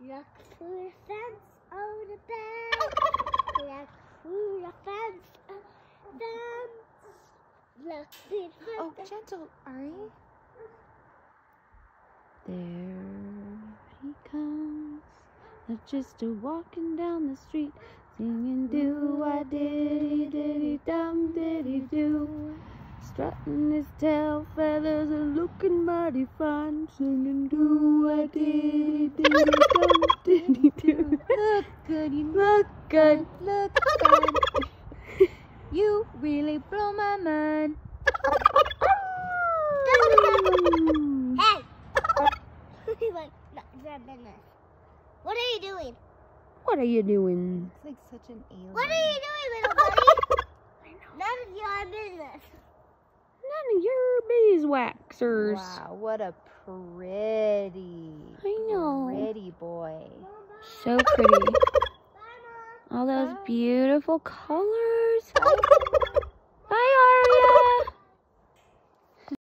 Look through the fence, oh the bell. Look through the fence, Look through the fence. Oh, gentle, Ari. There he comes, just walking down the street, singing do-I-diddy-diddy-dum-diddy-do. Strutting his tail feathers and looking mighty fine, singing do-I-diddy-diddy-dum-diddy-do. Look good, you look good, look good. You really blow my mind. Hey! What are you doing? What are you doing? It's like such an alien. What are you doing, little buddy? None of your business. None of your beeswaxers. Wow, what a pretty, I know. pretty boy. So pretty. All those beautiful colors.